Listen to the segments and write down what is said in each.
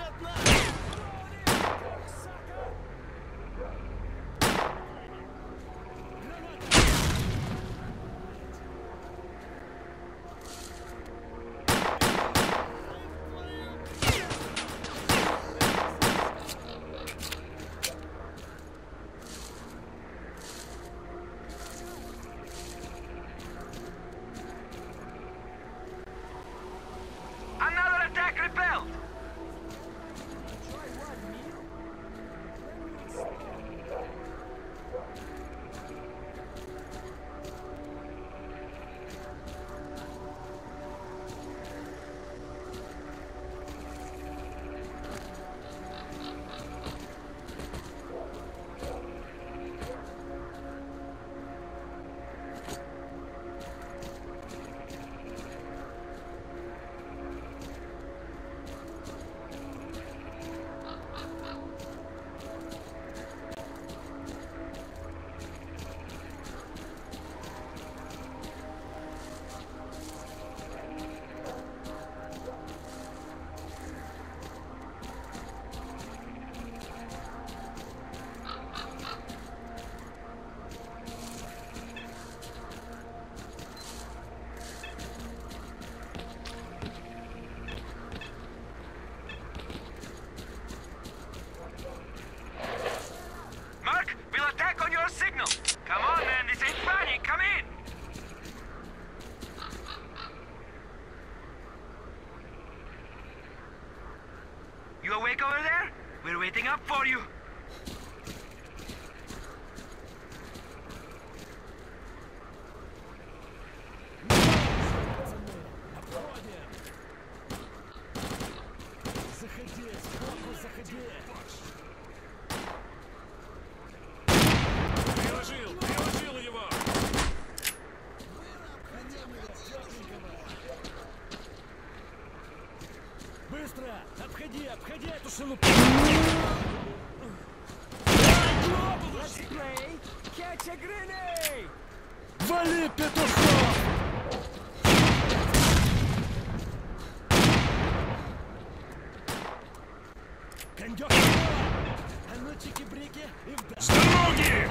Another attack repelled! Come on, man, this ain't funny. Come in. You awake over there? We're waiting up for you. Приложил его! Быстро! Обходи эту шелупу! Вали, петушок! Кондёк! А ну чики-брики и вдаль! С дороги!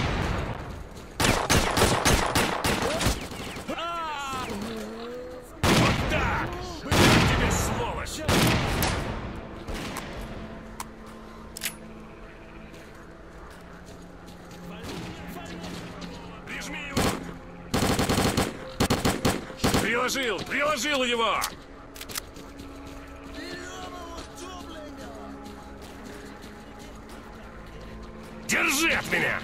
Вот так! Как тебе, сволочь! Прижми его! Приложил его! Держи от меня!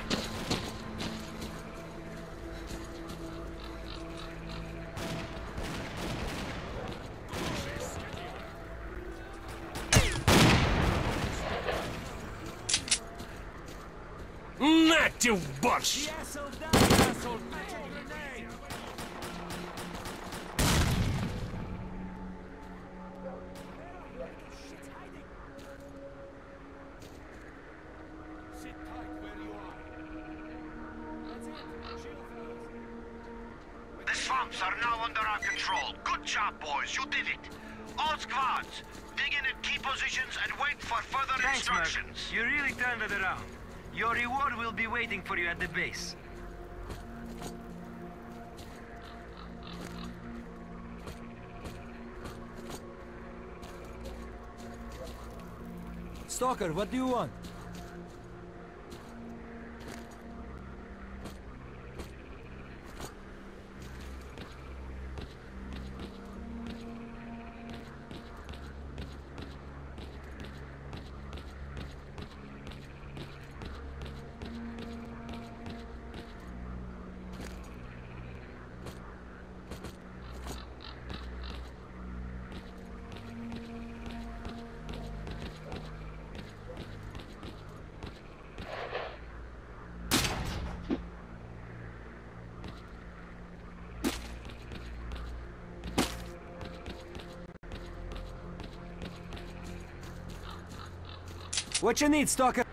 Нате в борщ! The swamps are now under our control. Good job, boys. You did it. All squads, dig in at key positions and wait for further instructions. Mark. You really turned it around. Your reward will be waiting for you at the base. Stalker, what do you want? What you need, Stalker?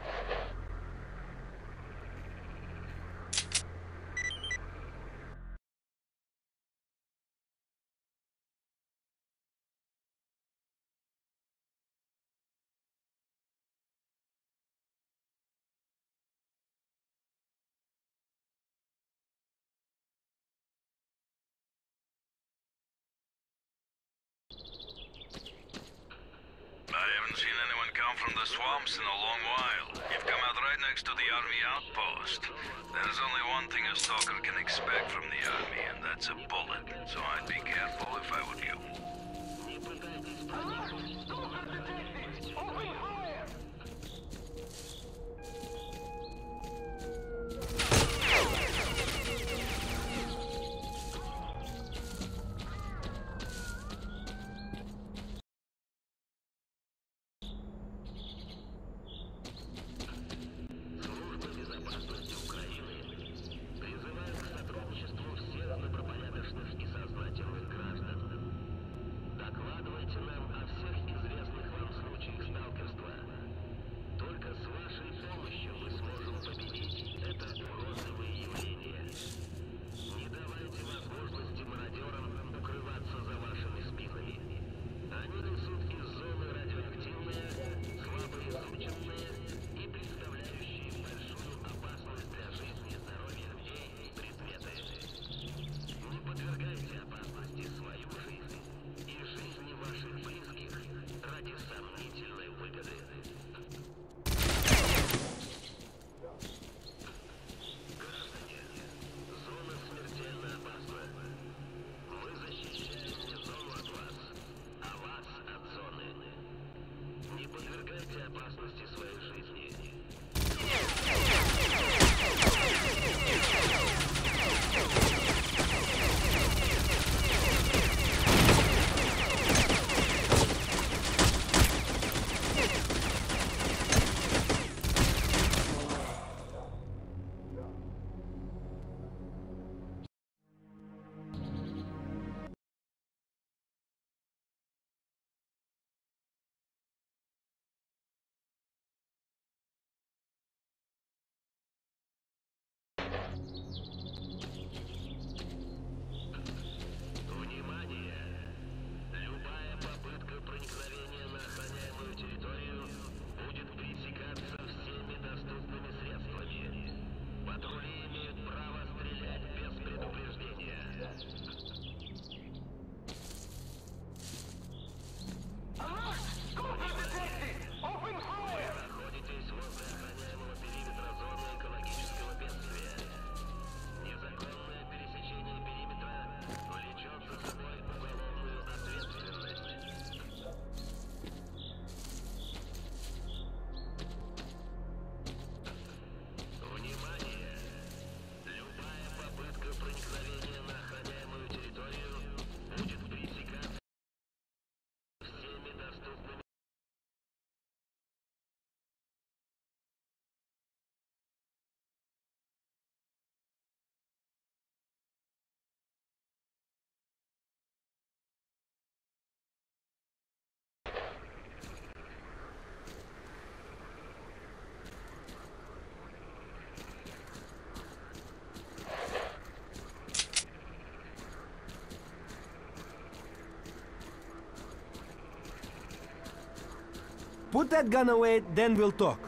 the swamps in a long while. You've come out right next to the army outpost. There's only one thing a stalker can expect from the army, and that's a bullet. So I'd be careful if I were you. Put that gun away, then we'll talk.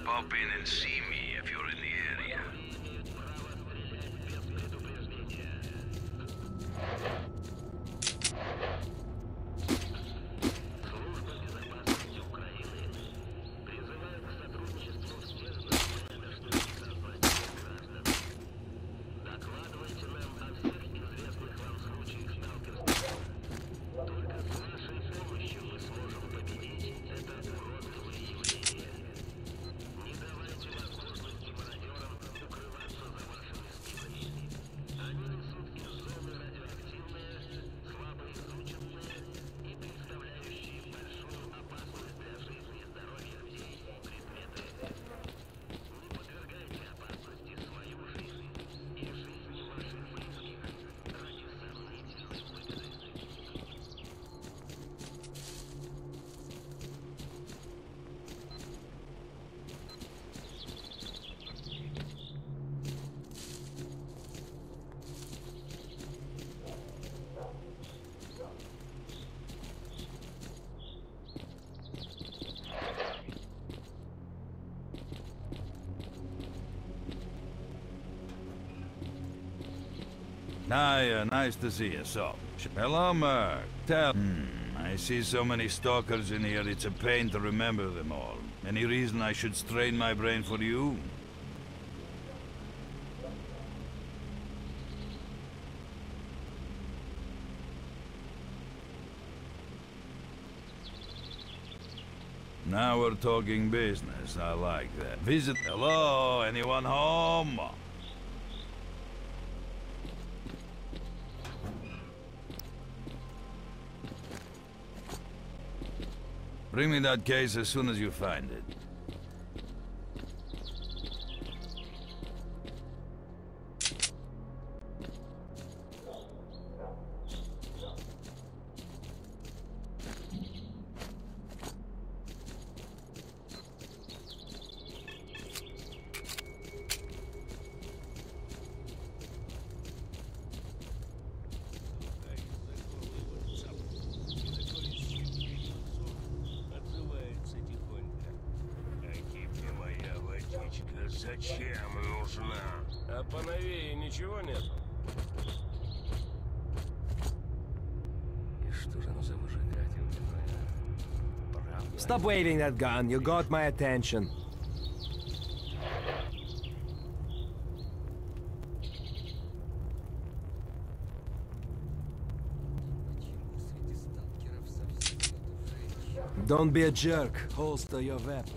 Pop in and see me if you're in the area. Hiya, nice to see you. So, hello, Merc. I see so many stalkers in here, it's a pain to remember them all. Any reason I should strain my brain for you? Now we're talking business. I like that. Hello, anyone home? Bring me that case as soon as you find it. Зачем нужна? А поновее ничего нету? И что же за выжигатель такой? Stop waving that gun. You got my attention. Don't be a jerk. Holster your weapon.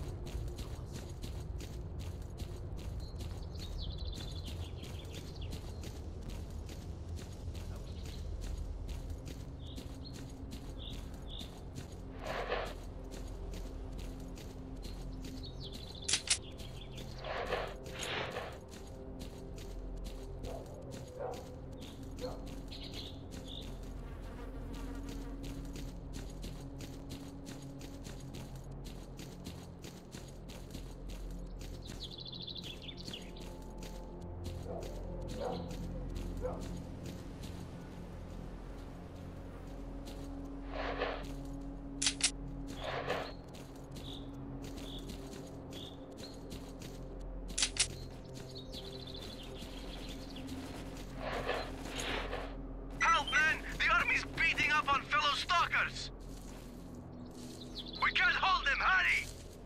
We can't hold them, hurry!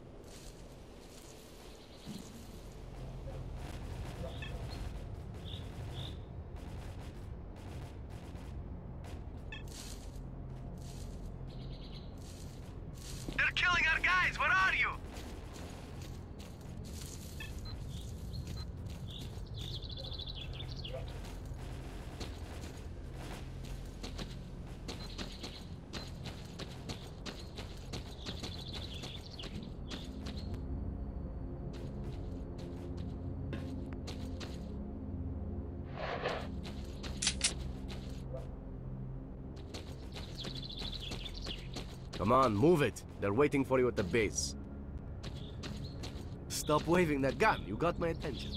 They're killing our guys, where are you? Come on, move it. They're waiting for you at the base. Stop waving that gun. You got my attention.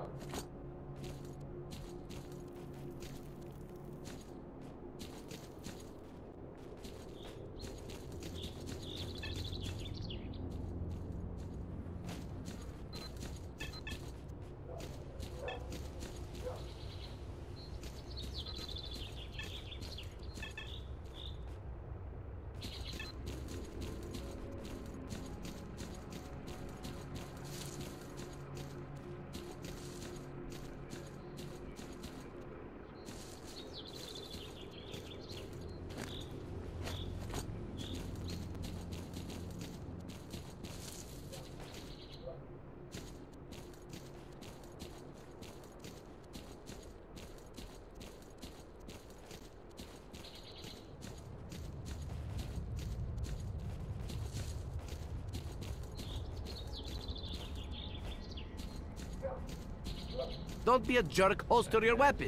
Don't be a jerk, holster your weapon.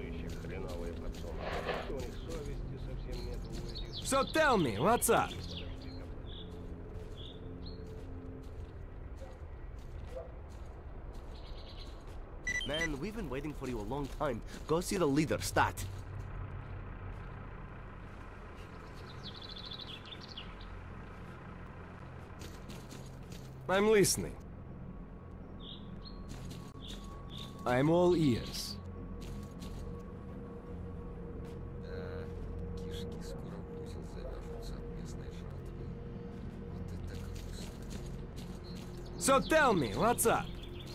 So tell me, what's up? Man, we've been waiting for you a long time. Go see the leader, stat. I'm listening. I'm all ears. So tell me, what's up?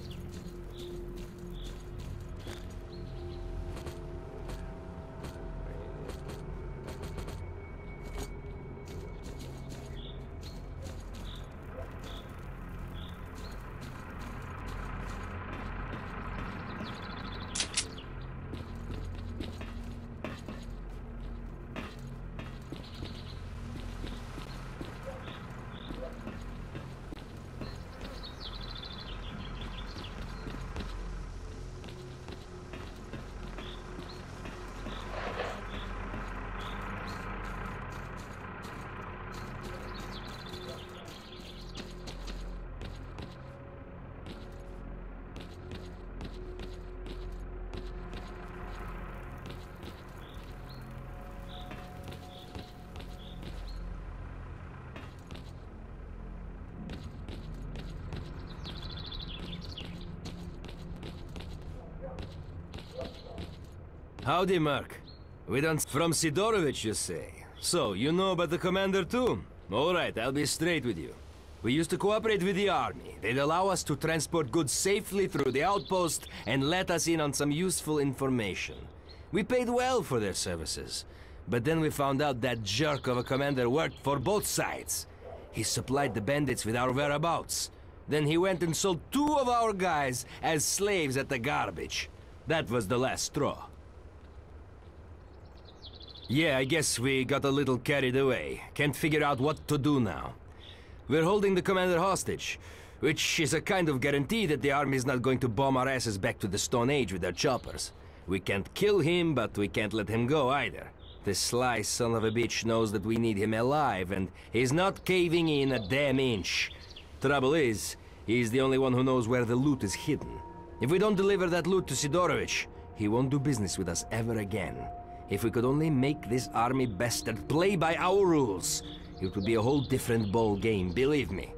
Howdy, Merc. We don't... From Sidorovich, you say? So, you know about the commander too? Alright, I'll be straight with you. We used to cooperate with the army. They'd allow us to transport goods safely through the outpost and let us in on some useful information. We paid well for their services. But then we found out that jerk of a commander worked for both sides. He supplied the bandits with our whereabouts. Then he went and sold 2 of our guys as slaves at the garbage. That was the last straw. Yeah, I guess we got a little carried away. Can't figure out what to do now. We're holding the commander hostage, which is a kind of guarantee that the army's not going to bomb our asses back to the Stone Age with their choppers. We can't kill him, but we can't let him go either. This sly son of a bitch knows that we need him alive, and he's not caving in a damn inch. Trouble is, he's the only one who knows where the loot is hidden. If we don't deliver that loot to Sidorovich, he won't do business with us ever again. If we could only make this army bastard play by our rules, it would be a whole different ball game, believe me.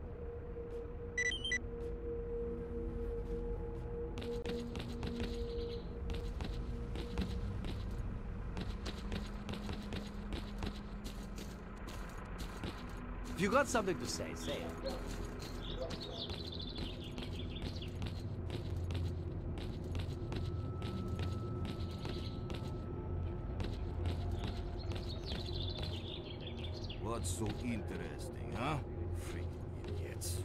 If you got something to say, say it. What's so interesting, huh? Freaking idiots.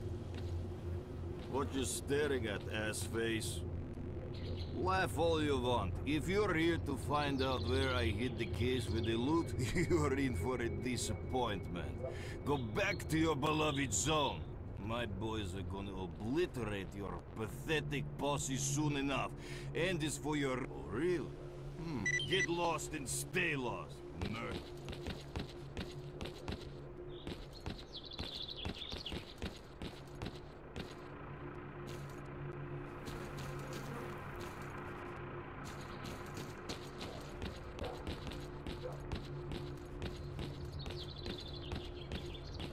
What you staring at, ass-face? Laugh all you want. If you're here to find out where I hid the case with the loot, you're in for a disappointment. Go back to your beloved zone. My boys are gonna obliterate your pathetic posse soon enough. And it's for your... Oh, really? Get lost and stay lost, nerd.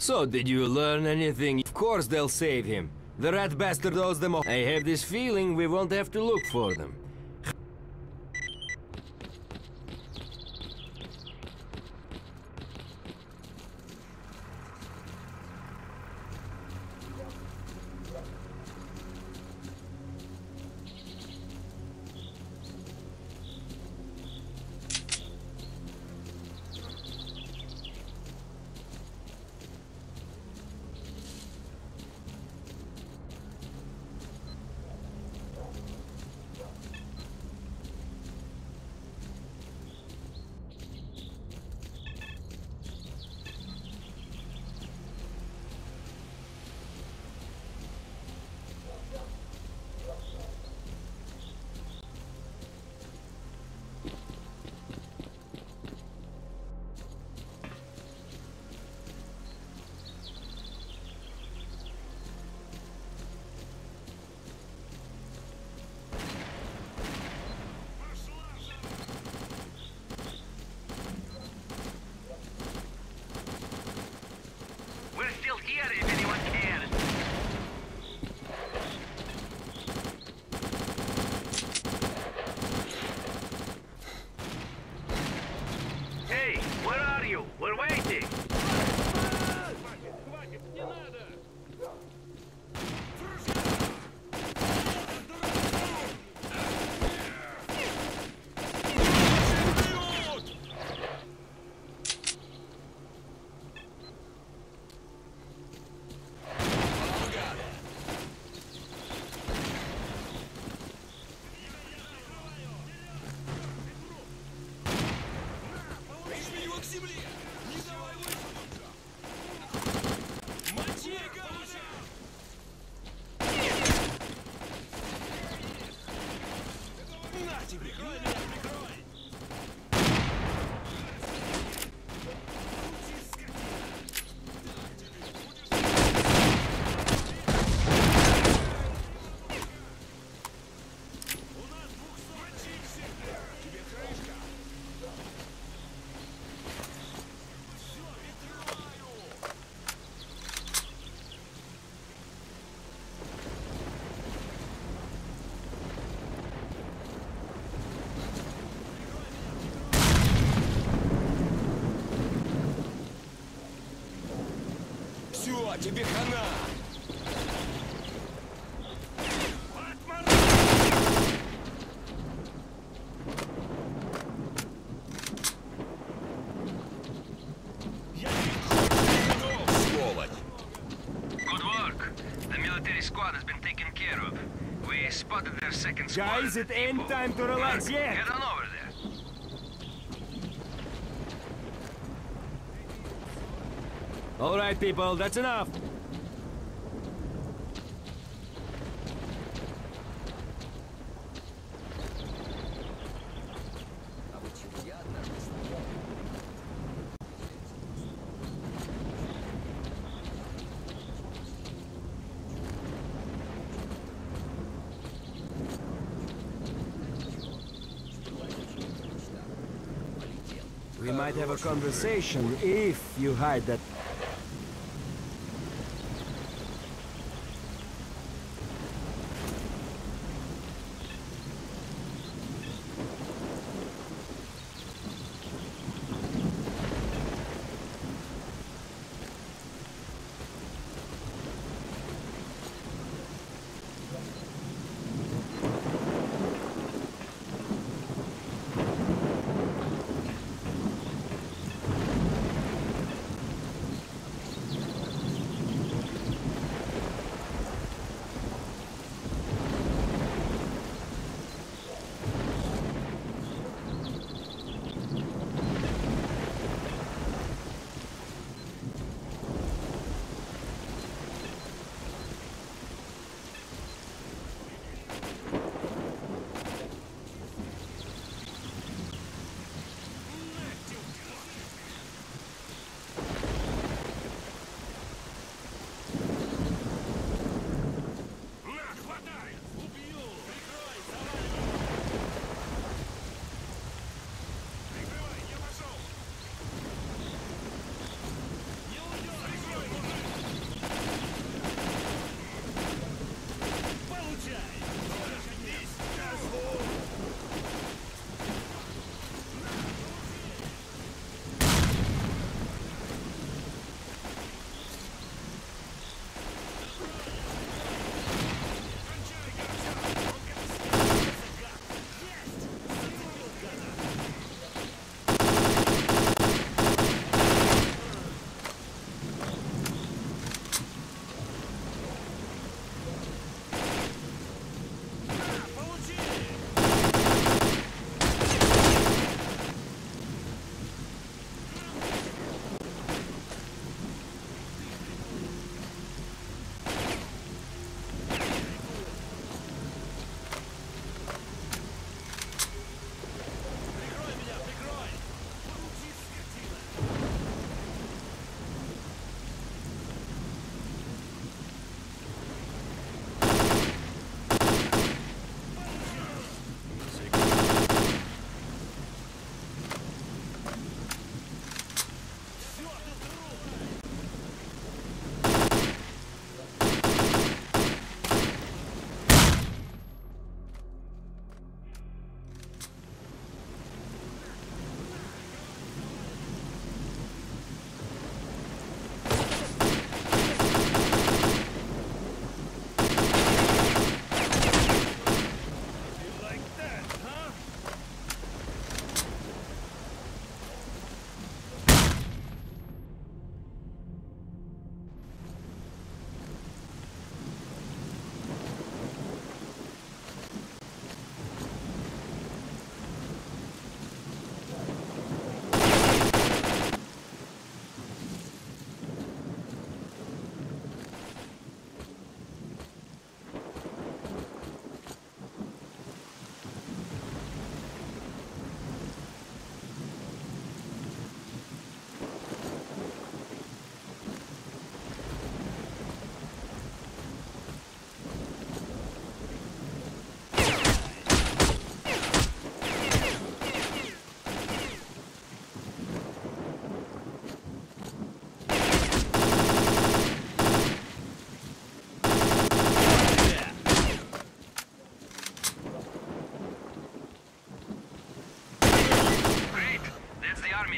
So, did you learn anything? Of course they'll save him. The rat bastard owes them all. I have this feeling we won't have to look for them. We're still here if anyone cares. Hey, where are you? We're waiting. Все, тебе хана! Good work. The military squad has been taken care of. We spotted their second squad. Guys, it ain't time to relax yet. Get on over there. All right, people, that's enough. We might have a conversation if you hide that.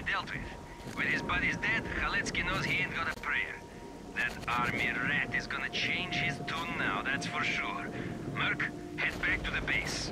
dealt with. With his buddies dead, Khaletsky knows he ain't got a prayer. That army rat is gonna change his tune now, that's for sure. Merc, head back to the base.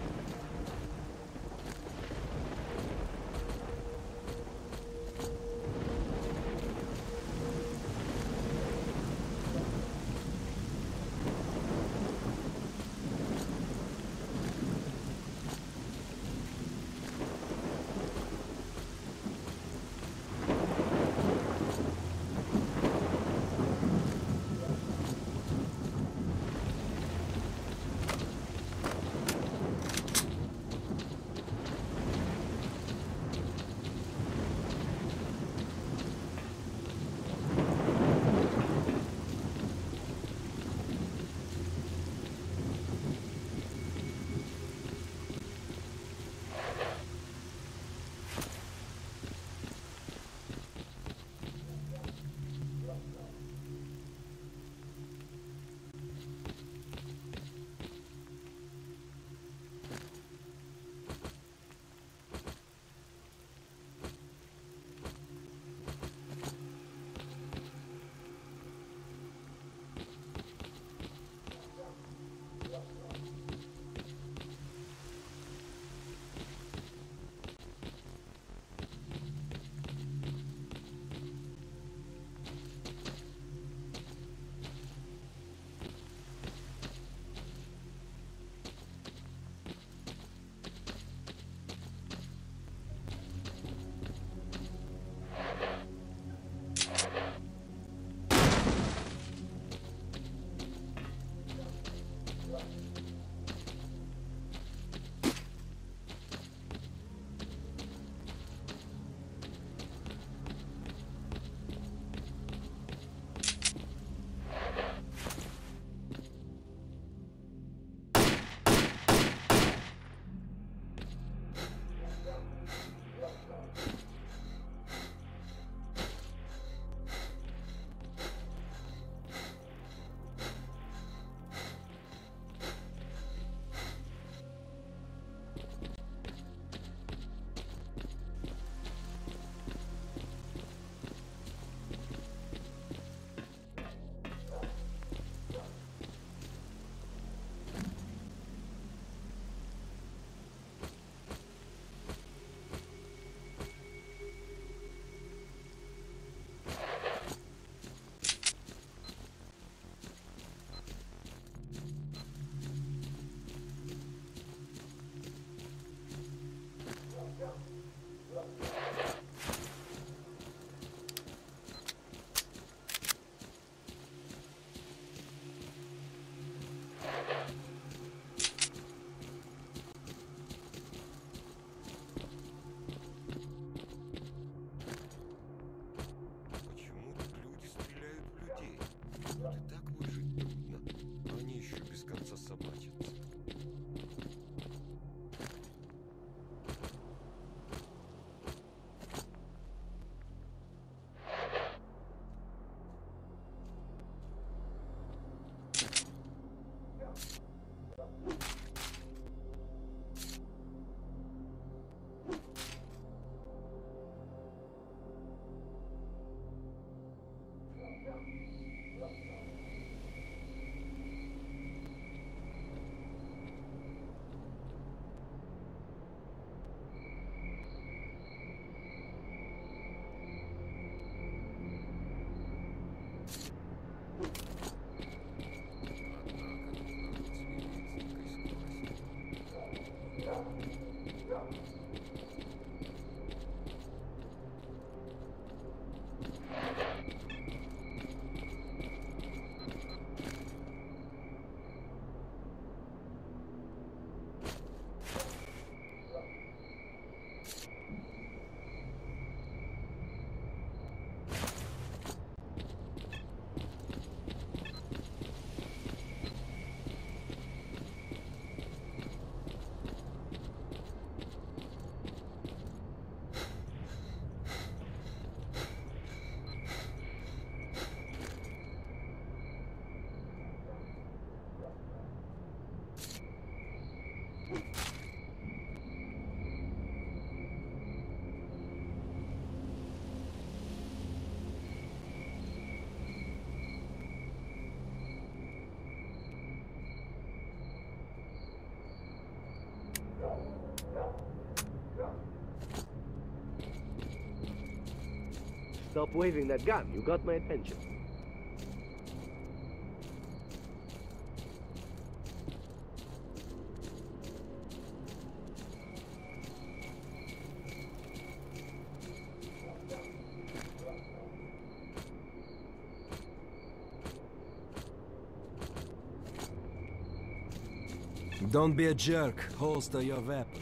Stop waving that gun. You got my attention. Don't be a jerk. Holster your weapon.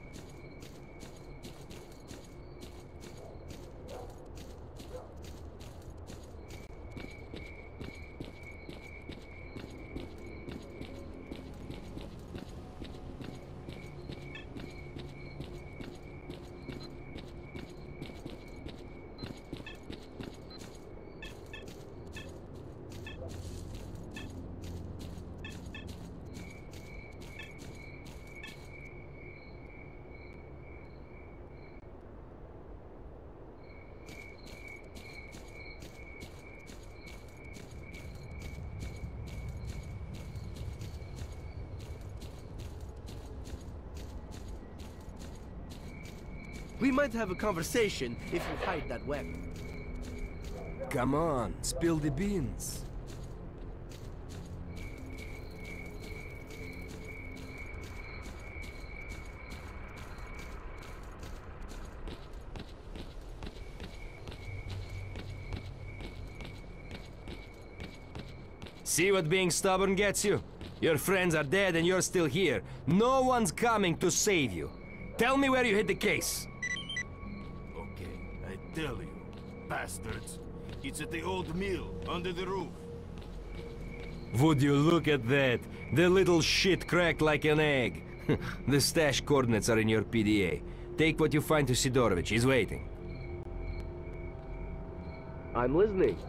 We might have a conversation if you hide that weapon. Come on, spill the beans. See what being stubborn gets you? Your friends are dead and you're still here. No one's coming to save you. Tell me where you hid the case. Okay, I tell you, bastards. It's at the old mill, under the roof. Would you look at that? The little shit cracked like an egg. The stash coordinates are in your PDA. Take what you find to Sidorovich. He's waiting. I'm listening.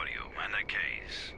for you and the case.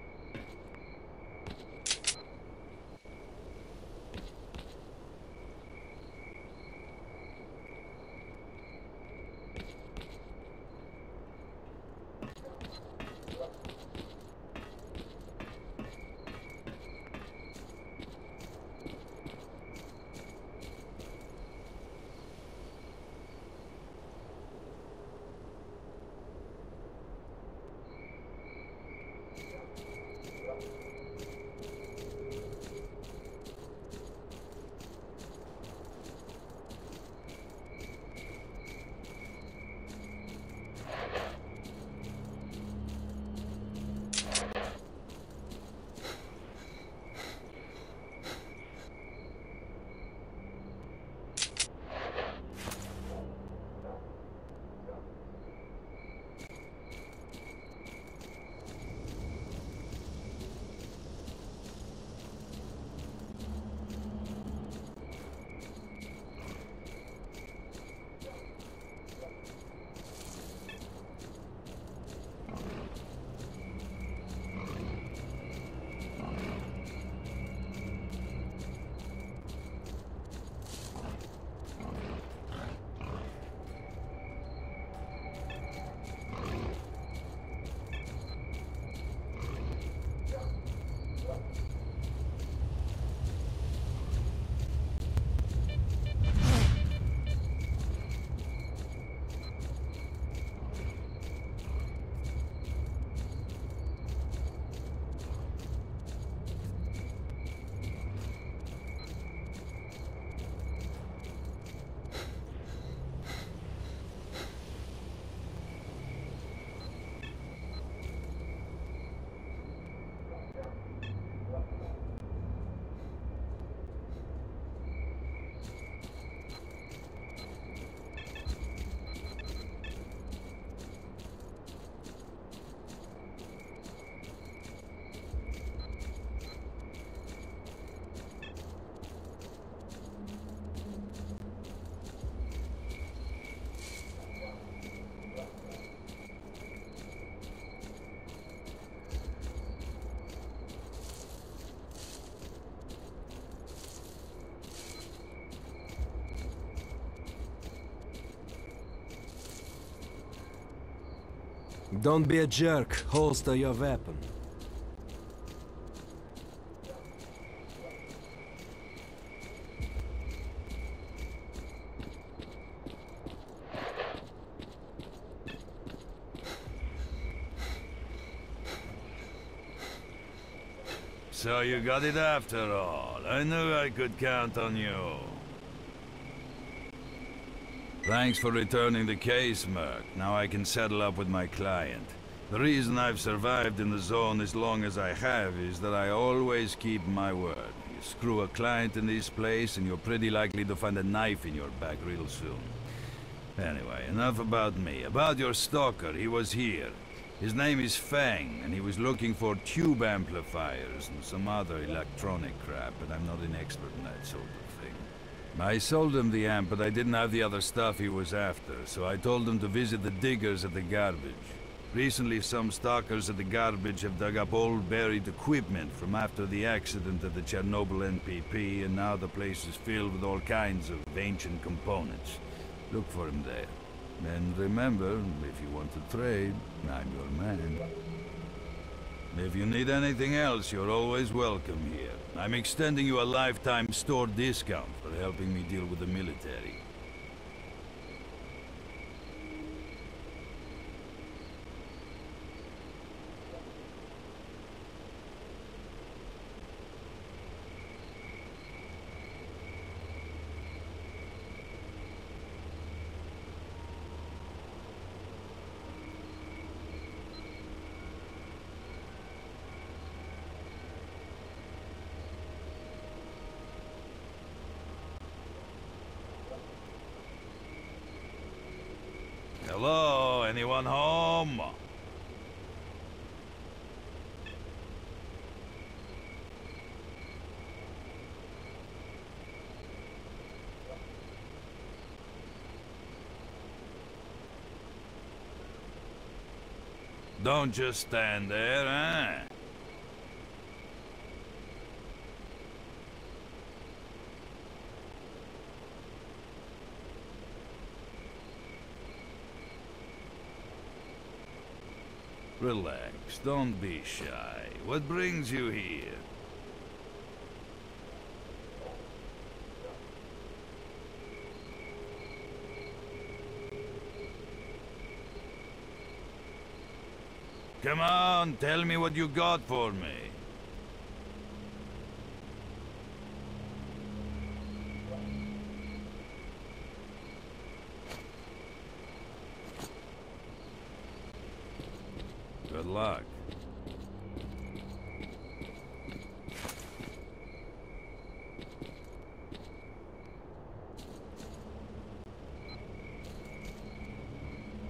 Don't be a jerk. Holster your weapon. So you got it after all. I knew I could count on you. Thanks for returning the case, Merc. Now I can settle up with my client. The reason I've survived in the zone as long as I have is that I always keep my word. You screw a client in this place and you're pretty likely to find a knife in your back real soon. Anyway, enough about me. About your stalker, he was here. His name is Fang, and he was looking for tube amplifiers and some other electronic crap, but I'm not an expert in that sort of thing. I sold him the amp, but I didn't have the other stuff he was after, so I told him to visit the diggers at the garbage. Recently, some stalkers at the garbage have dug up old buried equipment from after the accident at the Chernobyl NPP, and now the place is filled with all kinds of ancient components. Look for him there. And remember, if you want to trade, I'm your man. If you need anything else, you're always welcome here. I'm extending you a lifetime store discount for helping me deal with the military. Hello, anyone home? Don't just stand there, eh? Relax, don't be shy. What brings you here? Come on, tell me what you got for me. Good luck.